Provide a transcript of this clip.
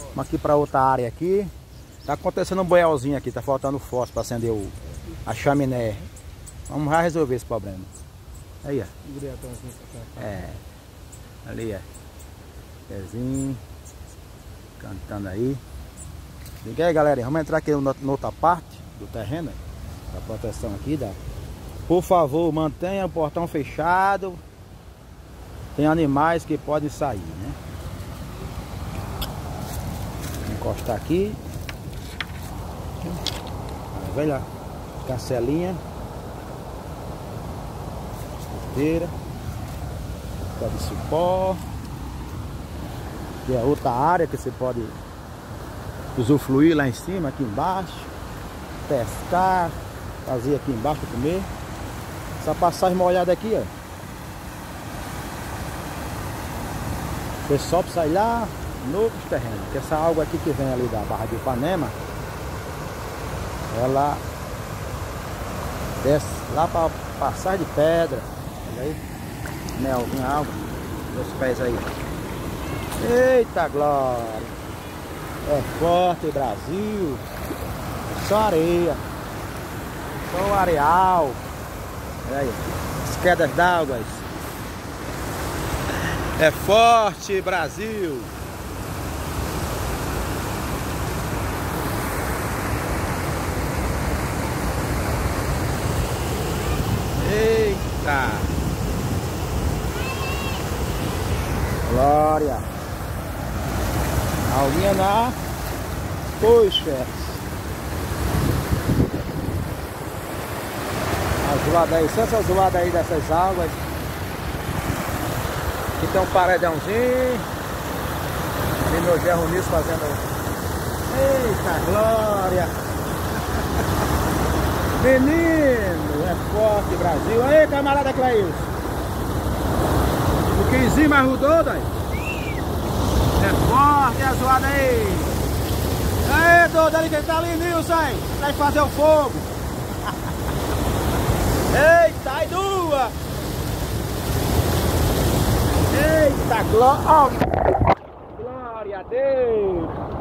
Vamos aqui para outra área aqui. Tá acontecendo um boialzinho aqui, tá faltando fósforo para acender a chaminé. Vamos já resolver esse problema. Aí, ó. É. Ali, ó. Pezinho. Cantando aí. Liga aí, galera. Vamos entrar aqui na outra parte do terreno. Da proteção aqui, Por favor, mantenha o portão fechado. Tem animais que podem sair, né? Vou encostar aqui. Vai lá. Cancelinha. Porteira. Pode cipó. Aqui é outra área que você pode usufruir lá em cima, aqui embaixo. Pescar. Fazer aqui embaixo para comer. Essa passagem molhada aqui, ó. O pessoal precisa ir lá no outros terrenos. Porque essa água aqui que vem ali da Barra de Ipanema, ela desce lá para passar de pedra. Olha aí. Melzinha, água. Meus pés aí. Eita glória! É forte o Brasil. Só areia. Só o areal. Olha aí. As quedas d'água. É forte Brasil. Eita! Glória! Alguinha na Poxa! Azulada aí, só essa azulada aí dessas águas. Aqui tem um paredãozinho. E meu Zé Runis fazendo. Eita glória! Menino, é forte Brasil. Aí, camarada Cleilson. O quinzinho mais rodou, daí. É forte a zoada aí. Aí, doido ali, quem tá ali, Nilson, aí. Vai fazer o fogo. Eita, aí duas. Eita, glória. Glória a Deus.